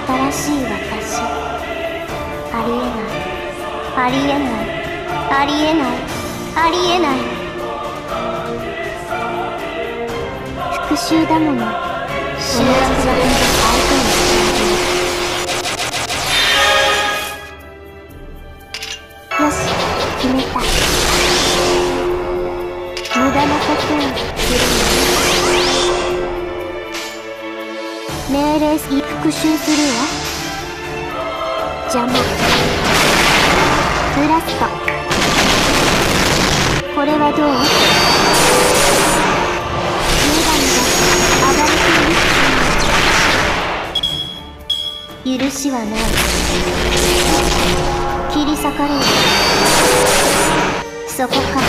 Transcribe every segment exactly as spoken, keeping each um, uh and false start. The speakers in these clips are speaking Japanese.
新しい私。ありえない、ありえない、ありえない、ありえない。復讐だもの。終圧は相手にしてあげる。よし、決めた。無駄なことをするの。命令し復讐するわ。邪魔。ブラスト。これはどう？女神が暴れている。許しはない。切り裂かれる。そこか。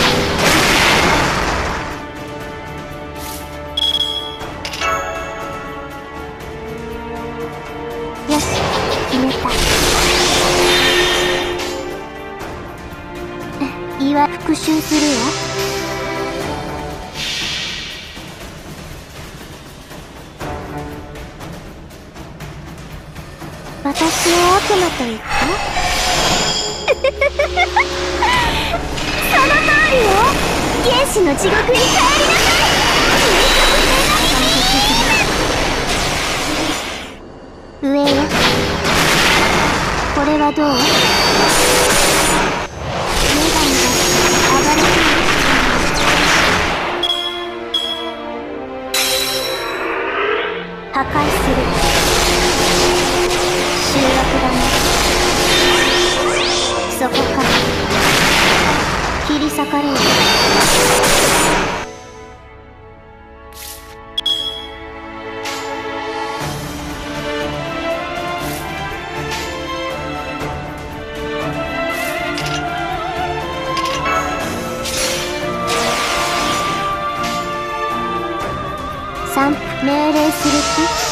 よし、決めた。岩復讐するわ。私を悪魔と言った？その通りよ。原始の地獄に帰りなさい。上よ。これはどう？女神が暴れている。破壊する。集落だね。そこから切り裂かれる。さん命令する気？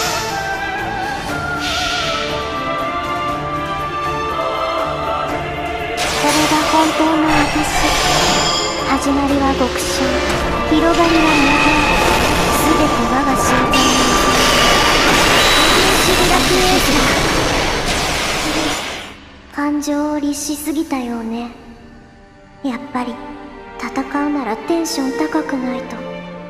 本当の私。始まりは極小、広がりは無限。すべて我が心臓に不思議なクレイズだ。感情を律しすぎたようね。やっぱり戦うならテンション高くないと。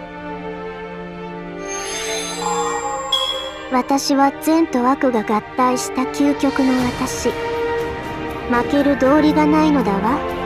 私は善と悪が合体した究極の私。負ける道理がないのだわ。